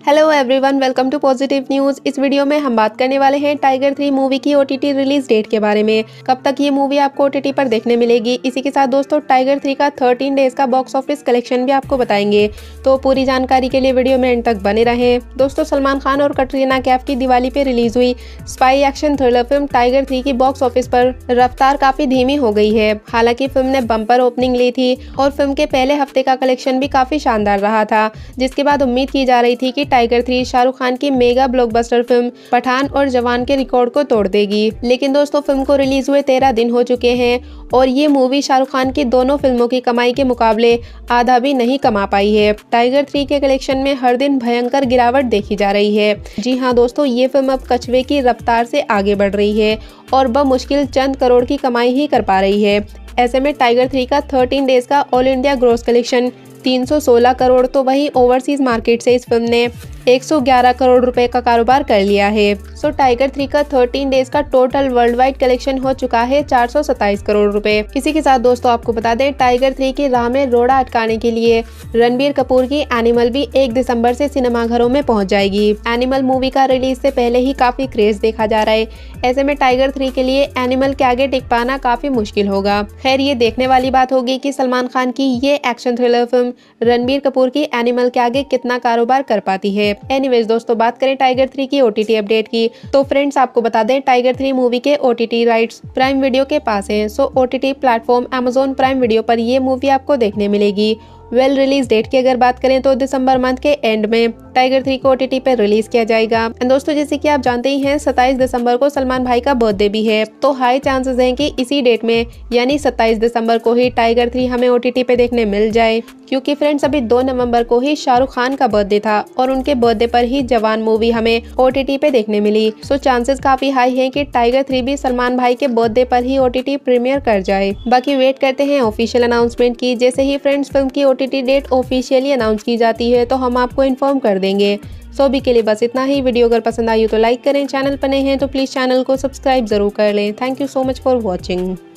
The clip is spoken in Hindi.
Hello everyone, welcome to positive news. इस वीडियो में हम बात करने वाले हैं टाइगर 3 मूवी की ओटीटी रिलीज डेट के बारे में। कब तक ये मूवी आपको ओटीटी पर देखने मिलेगी। इसी के साथ दोस्तों टाइगर 3 का 13 डेज का बॉक्स ऑफिस कलेक्शन भी आपको बताएंगे। तो पूरी जानकारी के लिए वीडियो में एंड तक बने रहें। दोस्तों सलमान खान और कटरीना कैफ की दिवाली पे रिलीज हुई spy action thriller film tiger 3 की बॉक्स ऑफिस पर रफ्तार काफी धीमी हो गई है। हालांकि फिल्म ने बम्पर ओपनिंग ली थी और फिल्म के पहले हफ्ते का कलेक्शन भी काफी शानदार रहा था, जिसके बाद उम्मीद की जा रही थी कि टाइगर 3 शाहरुख खान की मेगा ब्लॉकबस्टर फिल्म पठान और जवान के रिकॉर्ड को तोड़ देगी। लेकिन दोस्तों फिल्म को रिलीज हुए 13 दिन हो चुके हैं और ये मूवी शाहरुख खान की दोनों फिल्मों की कमाई के मुकाबले आधा भी नहीं कमा पाई है। टाइगर 3 के कलेक्शन में हर दिन भयंकर गिरावट देखी जा रही है। जी हाँ दोस्तों, ये फिल्म अब कछुए की रफ्तार से आगे बढ़ रही है और बमुश्किल चंद करोड़ की कमाई ही कर पा रही है। ऐसे में टाइगर 3 का 13 डेज का all India gross collection 316 crore, तो वहीं ओवरसीज मार्केट से इस फिल्म ने 111 करोड़ रुपए का कारोबार कर लिया है। सो टाइगर 3 का 13 डेज का टोटल वर्ल्ड वाइड कलेक्शन हो चुका है 427 करोड़ रुपए। इसी के साथ दोस्तों आपको बता दें, टाइगर 3 की राह में रोड़ा अटकाने के लिए रणबीर कपूर की एनिमल भी 1 दिसंबर से सिनेमाघरों में पहुंच जाएगी। एनिमल मूवी का रिलीज से पहले ही काफी क्रेज देखा जा रहा है। ऐसे में टाइगर 3 के लिए एनिमल के आगे टिक पाना काफी मुश्किल होगा। खैर ये देखने वाली बात होगी कि सलमान खान की ये action thriller film Ranbir Kapoor की एनिमल के आगे कितना कारोबार कर पाती है। एनीवेज दोस्तों, बात करें टाइगर 3 की ओटीटी अपडेट की, तो फ्रेंड्स आपको बता दें टाइगर 3 मूवी के ओटीटी राइट्स प्राइम वीडियो के पास हैं। So OTT platform Amazon prime video पर ये मूवी आपको देखने मिलेगी। रिलीज डेट की अगर बात करें तो दिसंबर मंथ के एंड में टाइगर 3 को ओटीटी पे रिलीज किया जाएगा। एंड दोस्तों जैसे कि आप जानते ही हैं 27 दिसंबर को सलमान भाई का बर्थडे भी है, तो हाई चांसेस हैं कि इसी डेट में यानी 27 दिसंबर को ही टाइगर 3 हमें ओटीटी पे देखने मिल जाए। क्योंकि फ्रेंड्स अभी 2 नवंबर को ही शाहरुख खान का बर्थडे था और उनके बर्थडे पर ही जवान मूवी हमें ओटीटी पे देखने मिली। सो चांसेस काफी हाई है कि टाइगर 3 भी सलमान भाई के बर्थडे पर ही ओटीटी प्रीमियर कर जाए। बाकी वेट करते हैं ऑफिशियल अनाउंसमेंट की। जैसे ही फ्रेंड्स फिल्म की ओटीटी डेट ऑफिशियली अनाउंस की जाती है तो हम आपको इन्फॉर्म कर देंगे। सो अभी के लिए बस इतना ही। वीडियो अगर पसंद आई हो तो लाइक करें, चैनल पर नए हैं तो प्लीज चैनल को सब्सक्राइब जरूर कर लें। Thank you so much for watching.